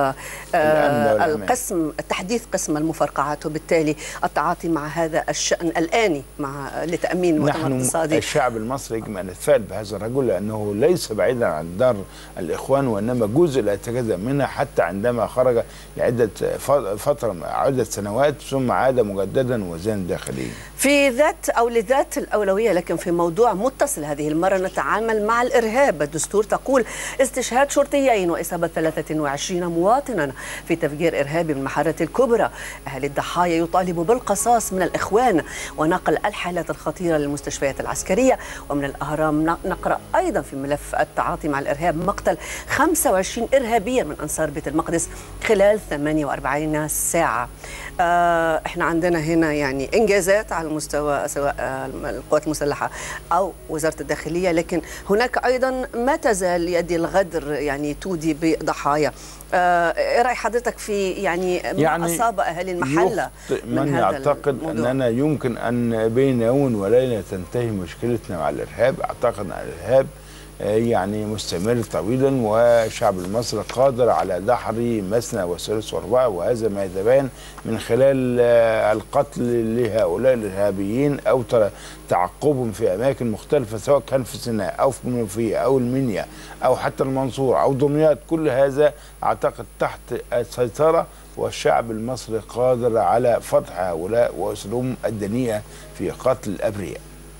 القسم تحديث قسم المفرقعات، وبالتالي التعاطي مع هذا الشأن الآني مع لتأمين المؤتمر الاقتصادي. الشعب المصري يجب أن يتفائل بهذا الرجل، لأنه ليس بعيدا عن دار الإخوان، وإنما جزء لا يتجزأ منها، حتى عندما خرج لعدة فترة عدة سنوات ثم عاد مجددا وزيرا داخليا. في ذات أو لذات الأولوية، لكن في موضوع متصل هذه المرة نتعامل مع الإرهاب. الدستور تقول استشهاد شرطيين وإصابة ثلاثة وعشرين مواطنا في تفجير إرهابي بالمحرة الكبرى. أهل الضحايا يطالبوا بالقصاص من الإخوان ونقل الحالات الخطيرة للمستشفيات العسكرية. ومن الأهرام نقرأ أيضا في ملف التعاطي مع الإرهاب مقتل خمسة وعشرين إرهابيا من أنصار بيت المقدس خلال ثمانية وأربعين ساعة. آه احنا عندنا هنا يعني انجازات على المستوى سواء آه القوات المسلحه او وزاره الداخليه، لكن هناك ايضا ما تزال يد الغدر يعني تودي بضحايا. آه ايه راي حضرتك في يعني ما يعني اصاب اهالي المحله من, من هذا يعتقد الموضوع؟ اننا يمكن ان بين يوم وليله تنتهي مشكلتنا مع الارهاب. اعتقد ان الارهاب يعني مستمر طويلا، والشعب المصري قادر على دحر مثنى وثالث واربعه، وهذا ما يتبين من خلال القتل لهؤلاء الارهابيين او تعقبهم في اماكن مختلفه، سواء كان في سيناء او في المنوفيه او المنيا او حتى المنصوره او دمياط. كل هذا اعتقد تحت السيطره، والشعب المصري قادر على فتح هؤلاء واسلوبهم الدنيئه في قتل الابرياء.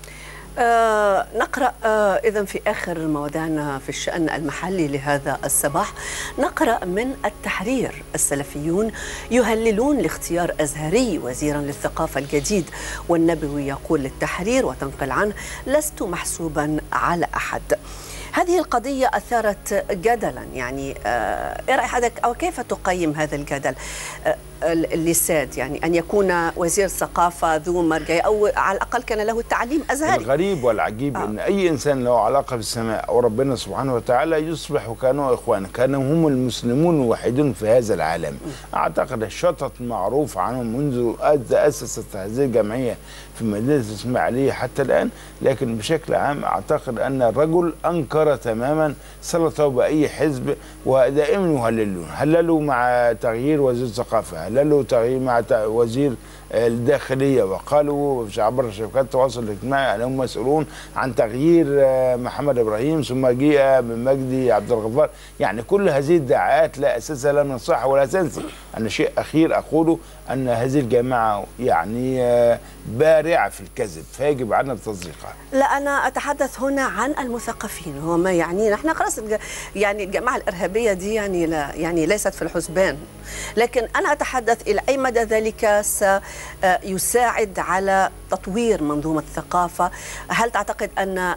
آه نقرأ آه إذن في آخر مواضيعنا في الشأن المحلي لهذا الصباح، نقرأ من التحرير: السلفيون يهللون لاختيار أزهري وزيرا للثقافة الجديد. والنبوي يقول للتحرير وتنقل عنه: لست محسوبا على أحد. هذه القضية أثارت جدلا، يعني إيه رأي حضرتك أو كيف تقيم هذا الجدل اللي ساد، يعني أن يكون وزير الثقافة ذو مرجعية أو على الأقل كان له تعليم أزهري؟ الغريب والعجيب آه. أن أي إنسان له علاقة بالسماء أو ربنا سبحانه وتعالى يصبح كانوا إخوان، كانوا هم المسلمون الوحيدون في هذا العالم. م. أعتقد الشطط معروف عنهم منذ أسست هذه الجمعية في مدينة الإسماعيلية حتى الآن، لكن بشكل عام أعتقد أن الرجل أنكر تماما صلته بأي حزب، ودائما يهللون. هللوا مع تغيير وزير الثقافة، هللوا تغيير مع وزير الداخلية، وقالوا عبر شبكات التواصل الاجتماعي أنهم مسؤولون عن تغيير محمد إبراهيم، ثم جاء بمجدي عبد الغفار. يعني كل هذه الدعايات لا أساس لها من الصحة ولا تنسي. أن شيء أخير أقوله أن هذه الجماعة يعني بارعة في الكذب، فيجب علينا تصديقها. لا، أنا أتحدث هنا عن المثقفين، هو ما يعنينا احنا خلاص. يعني الجماعة الإرهابية دي يعني لا يعني ليست في الحسبان، لكن أنا أتحدث إلى أي مدى ذلك يساعد على تطوير منظومة الثقافة. هل تعتقد أن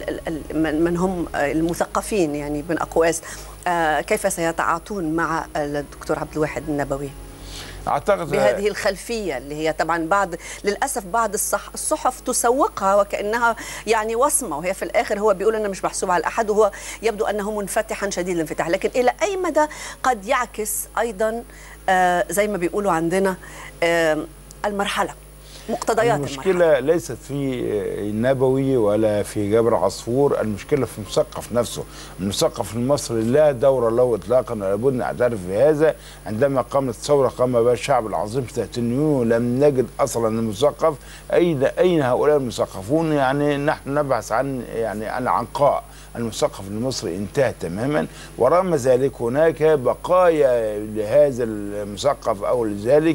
من هم المثقفين يعني بن أقواس كيف سيتعاطون مع الدكتور عبد الواحد النبوي أعتقد بهذه الخلفية اللي هي طبعا بعض للأسف بعض الصح الصحف تسوقها وكأنها يعني وصمة، وهي في الآخر هو بيقول أنا مش محسوب على أحد، وهو يبدو أنه منفتحا شديد الانفتاح، لكن إلى أي مدى قد يعكس أيضا آه زي ما بيقولوا عندنا آه المرحلة مقتضيات المشكلة المرحلة. ليست في النبوي ولا في جابر عصفور، المشكلة في المثقف نفسه. المثقف المصري لا دور له إطلاقا، ولابد أن نعترف بهذا. عندما قامت الثورة قام بها الشعب العظيم في ثلاثين يونيو، لم نجد أصلا المثقف. أين أين هؤلاء المثقفون؟ يعني نحن نبحث عن يعني العنقاء. المثقف المصري انتهى تماما، ورغم ذلك هناك بقايا لهذا المثقف أو لذلك.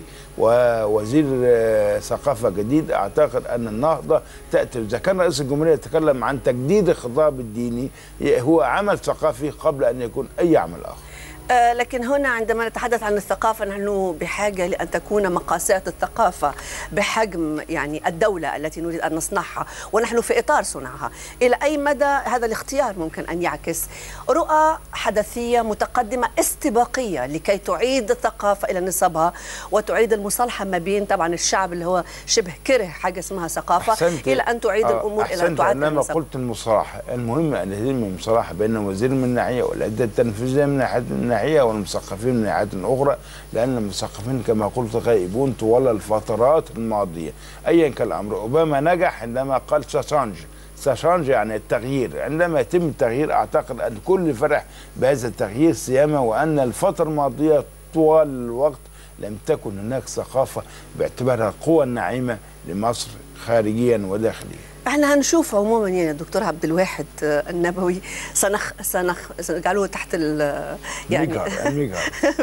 ووزير ثقافة جديد، أعتقد أن النهضة تأتي. إذا كان رئيس الجمهورية يتكلم عن تجديد الخطاب الديني، هو عمل ثقافي قبل أن يكون أي عمل آخر. آه لكن هنا عندما نتحدث عن الثقافة نحن بحاجة لأن تكون مقاسات الثقافة بحجم يعني الدولة التي نريد أن نصنعها، ونحن في إطار صنعها. إلى أي مدى هذا الاختيار ممكن أن يعكس رؤى حدثية متقدمة استباقية لكي تعيد الثقافة إلى نصابها وتعيد المصالحة ما بين طبعا الشعب اللي هو شبه كره حاجة اسمها ثقافة إلى أن تعيد آه الأمور إلى أن تعاد النصاب. أنا قلت المصالحة، المهم أن يتم المصالحة بين وزير من ناحية والأداة التنفيذية من ناحية ناحية والمثقفين من ناحية أخرى، لأن المثقفين كما قلت غائبون طوال الفترات الماضية. أيا كان الأمر، أوباما نجح عندما قال ساشانج ساشانج يعني التغيير. عندما يتم التغيير أعتقد أن كل فرح بهذا التغيير، سيما وأن الفترة الماضية طوال الوقت لم تكن هناك ثقافة باعتبارها القوة الناعمة لمصر خارجيا وداخليا. احنا هنشوف عموما يعني الدكتور عبد الواحد النبوي سنخ سنخ سنجعله تحت ال يعني المجهر المجهر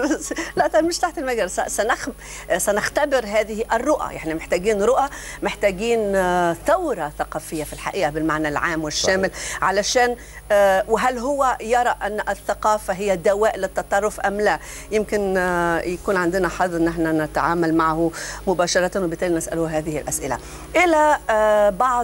لا مش تحت المجهر، سنخ سنختبر هذه الرؤى. احنا محتاجين رؤى، محتاجين ثورة ثقافية في الحقيقة بالمعنى العام والشامل. صحيح. علشان وهل هو يرى أن الثقافة هي دواء للتطرف أم لا؟ يمكن يكون عندنا حظ أن احنا نتعامل معه مباشرة وبالتالي نسأله هذه الأسئلة. إلى بعض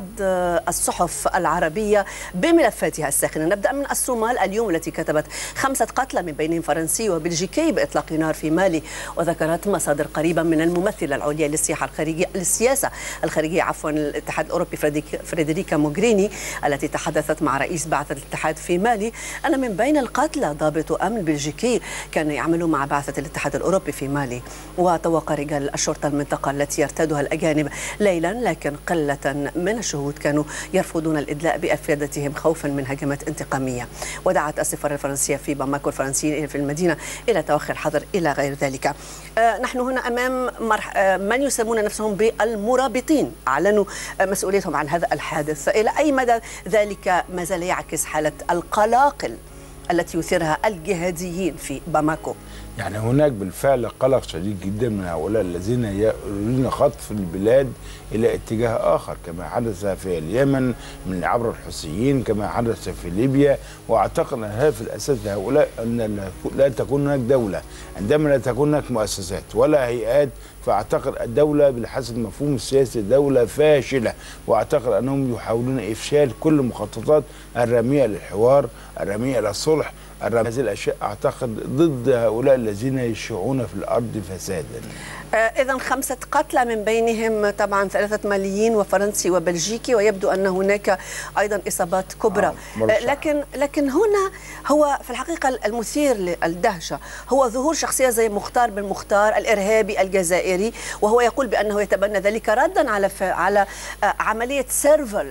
الصحف العربية بملفاتها الساخنة. نبدأ من الصومال اليوم التي كتبت خمسة قتلى من بينهم فرنسي وبلجيكي بإطلاق نار في مالي، وذكرت مصادر قريبة من الممثلة العليا للسياحة الخارجية للسياسة الخارجية عفوا الاتحاد الأوروبي فريدريكا موغريني التي تحدثت مع رئيس بعثة الاتحاد في مالي أن من بين القتلى ضابط أمن بلجيكي كان يعمل مع بعثة الاتحاد الأوروبي في مالي. وتوقع رجال الشرطة المنطقة التي يرتادها الأجانب ليلا، لكن قلة من الشهود كانوا يرفضون الإدلاء بأفئدتهم خوفا من هجمات انتقامية. ودعت السفارة الفرنسية في باماكو الفرنسيين في المدينة إلى توخي الحذر إلى غير ذلك. آه نحن هنا أمام مرح... آه من يسمون نفسهم بالمرابطين، أعلنوا آه مسؤوليتهم عن هذا الحادث. إلى أي مدى ذلك ما زال يعكس حالة القلاقل التي يثيرها الجهاديين في باماكو؟ يعني هناك بالفعل قلق شديد جدا من هؤلاء الذين يريدون خطف البلاد إلى اتجاه آخر، كما حدث في اليمن من عبر الحوثيين، كما حدث في ليبيا. وأعتقد أن هذا في الأساس هؤلاء أن لا تكون هناك دولة. عندما لا تكون هناك مؤسسات ولا هيئات، فأعتقد الدولة بالحسب المفهوم السياسي دولة فاشلة. وأعتقد أنهم يحاولون إفشال كل مخططات الرامية للحوار، الرامية للصلح، هذه الأشياء أعتقد ضد هؤلاء الذين يشيعون في الأرض فسادا. آه إذن خمسة قتلى من بينهم طبعا ثلاثة ماليين وفرنسي وبلجيكي، ويبدو أن هناك أيضا إصابات كبرى. آه آه لكن لكن هنا هو في الحقيقة المثير للدهشة هو ظهور شخصية زي مختار بن مختار الإرهابي الجزائري، وهو يقول بأنه يتبنى ذلك ردا على على آه عملية سيرفل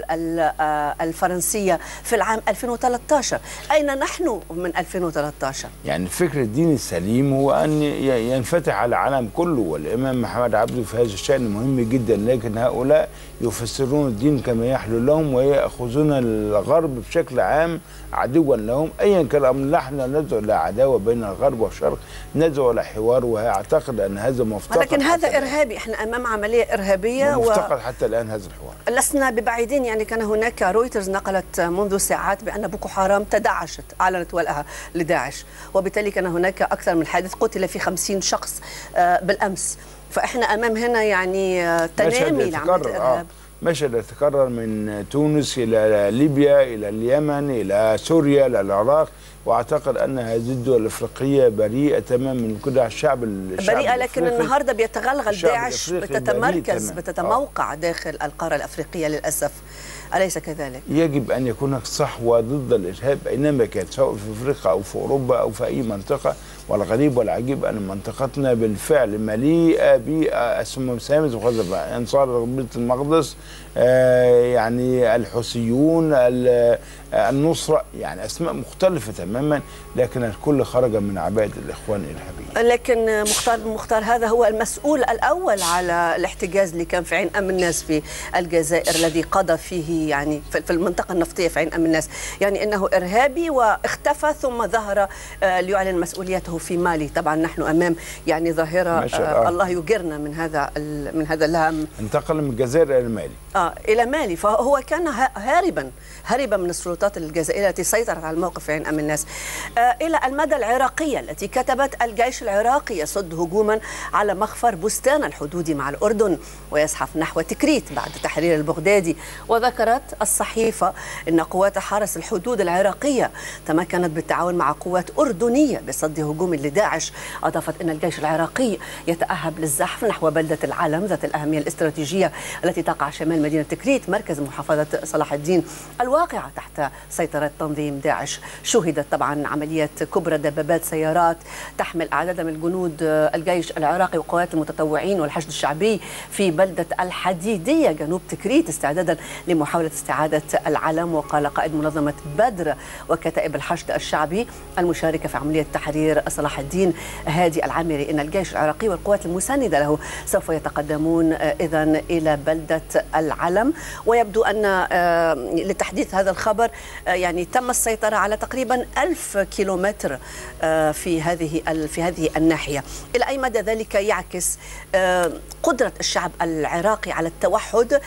آه الفرنسية في العام ألفين وثلاثة عشر. أين نحن من ألفين وثلاثة عشر؟ يعني الفكر الديني السليم هو أن ينفتح على العالم كله، والإمام محمد عبده في هذا الشأن مهم جدا. لكن هؤلاء يفسرون الدين كما يحلو لهم، ويأخذون الغرب بشكل عام عدوا لهم. أيا كان الأمر، نحن ندعو إلى عداوة بين الغرب والشرق، ندعو إلى حوار، وأعتقد أن هذا مفتقد. لكن هذا إرهابي، إحنا أمام عملية إرهابية مفتقد و... حتى الآن هذا الحوار. لسنا ببعيدين. يعني كان هناك رويترز نقلت منذ ساعات بأن بوكو حرام تدعشت، أعلنت ولائها لداعش، وبالتالي كان هناك أكثر من حادث، قتل في خمسين شخص بالأمس فاحنا امام هنا يعني تنامي لعمليه الارهاب. مشهد يتكرر من تونس الى ليبيا الى اليمن الى سوريا الى العراق، واعتقد ان هذه الدول الافريقيه بريئه تماما من كل الشعب الشعب بريئه، لكن النهارده بيتغلغل داعش، بتتمركز بتتموقع آه. داخل القاره الافريقيه للاسف، أليس كذلك؟ يجب أن يكون هناك صحوة ضد الإرهاب أينما كانت، سواء في أفريقيا أو في أوروبا أو في أي منطقة. والغريب والعجيب أن منطقتنا بالفعل مليئة بأسماء مخزفة، أنصار بيت المقدس، آه يعني الحوثيون، النصرة، يعني أسماء مختلفة تماما، لكن الكل خرج من عباءة الإخوان الإرهابيين. لكن مختار مختار هذا هو المسؤول الأول على الاحتجاز اللي كان في عين أمن الناس في الجزائر، الذي قضى فيه يعني في المنطقة النفطية في عين أمن الناس، يعني أنه إرهابي واختفى ثم ظهر ليعلن مسؤوليته في مالي. طبعا نحن أمام يعني ظاهرة آه الله يجرنا من هذا من هذا الهم. انتقل من الجزائر إلى مالي. آه إلى مالي، فهو كان هاربا هاربا من السلطات الجزائرية التي سيطرت على الموقف في عين أمن الناس، آه إلى المدى العراقية التي كتبت الجيش العراقي يصد هجوما على مخفر بستان الحدودي مع الأردن ويزحف نحو تكريت بعد تحرير البغدادي. وذكرت الصحيفة أن قوات حرس الحدود العراقية تمكنت بالتعاون مع قوات أردنية بصد هجوم لداعش. أضافت أن الجيش العراقي يتأهب للزحف نحو بلدة العلم ذات الأهمية الاستراتيجية التي تقع شمال مدينة تكريت مركز محافظة صلاح الدين الواقعة تحت سيطرة تنظيم داعش. شهدت طبعا عملية كبرى دبابات سيارات تحمل أعداد من الجنود الجيش العراقي وقوات المتطوعين والحشد الشعبي في بلدة الحديدية جنوب تكريت استعدادا لمحاولة استعادة العلم. وقال قائد منظمة بدر وكتائب الحشد الشعبي المشاركة في عملية تحرير صلاح الدين هادي العامري إن الجيش العراقي والقوات المساندة له سوف يتقدمون إذن إلى بلدة العلم. ويبدو أن لتحديث هذا الخبر يعني تم السيطرة على تقريبا ألف كيلومتر في هذه في هذه الناحية. إلى أي مدى ذلك يعكس قدرة الشعب العراقي على التوحد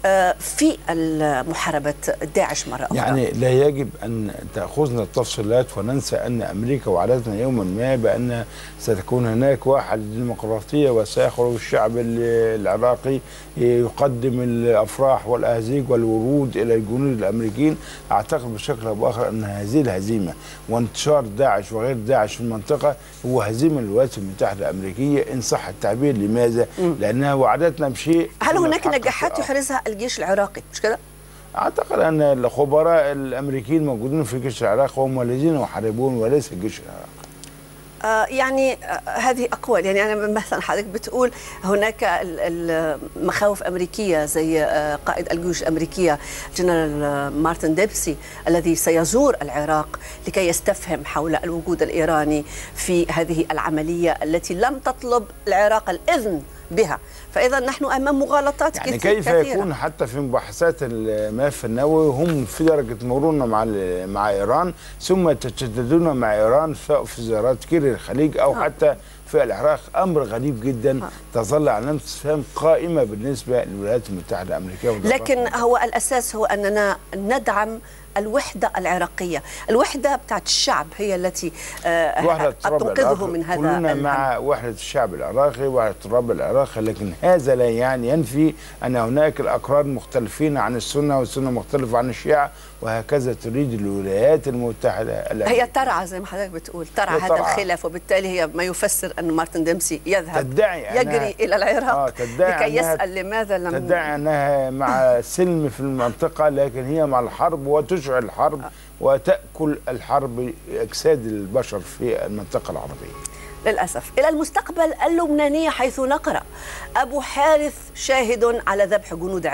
في محاربة داعش مرة أخرى؟ يعني لا يجب أن تأخذنا التفصيلات وننسى أن أمريكا وعدتنا يوما ما بأن ستكون هناك واحد ديمقراطية وسيخرج الشعب العراقي يقدم الأفراح والأهازيج والورود إلى الجنود الأمريكيين. أعتقد بشكل أو بآخر أن هذه الهزيمة وانتشار داعش وغير داعش في المنطقة هو هزيمة للولايات المتحدة الأمريكية إن صح التعبير. لماذا؟ م. لأنها وعدتنا بشيء. هل هناك نجاحات يحرزها الجيش العراقي مش كده؟ أعتقد أن الخبراء الأمريكيين موجودين في الجيش العراقي وهم الذين يحاربون وليس الجيش العراقي. آه يعني آه هذه أقوال، يعني أنا مثلا حضرتك بتقول هناك المخاوف أمريكية زي آه قائد الجيوش الأمريكية جنرال مارتن ديبسي الذي سيزور العراق لكي يستفهم حول الوجود الإيراني في هذه العملية التي لم تطلب العراق الإذن بها. فإذا نحن أمام مغالطات يعني كثيرة. كيف يكون حتى في مباحثات الملف النووي هم في درجة مرونة مع مع إيران ثم يتجددون مع إيران في زيارات كير الخليج أو آه. حتى في العراق؟ أمر غريب جدا. آه. تظل علامة استفهام قائمة بالنسبة للولايات المتحدة الأمريكية. لكن هو الأساس هو أننا ندعم الوحدة العراقية، الوحدة بتاعت الشعب هي التي تنقذه من هذا. كلنا مع وحدة الشعب العراقي ووحدة التراب العراقي، لكن هذا لا يعني ينفي أن هناك الأكراد مختلفين عن السنة والسنة مختلفة عن الشيعة، وهكذا تريد الولايات المتحدة الأمريكية. هي ترعى زي ما حضرتك بتقول، ترعى هذا الخلاف، وبالتالي هي ما يفسر أن مارتن ديمسي يذهب تدعي يجري إلى العراق آه لكي يسأل لماذا لم تدعي أنها مع سلم في المنطقة، لكن هي مع الحرب وتشعل الحرب وتأكل الحرب أجساد البشر في المنطقة العربية. للأسف. إلى المستقبل اللبناني حيث نقرأ أبو حارث شاهد على ذبح جنود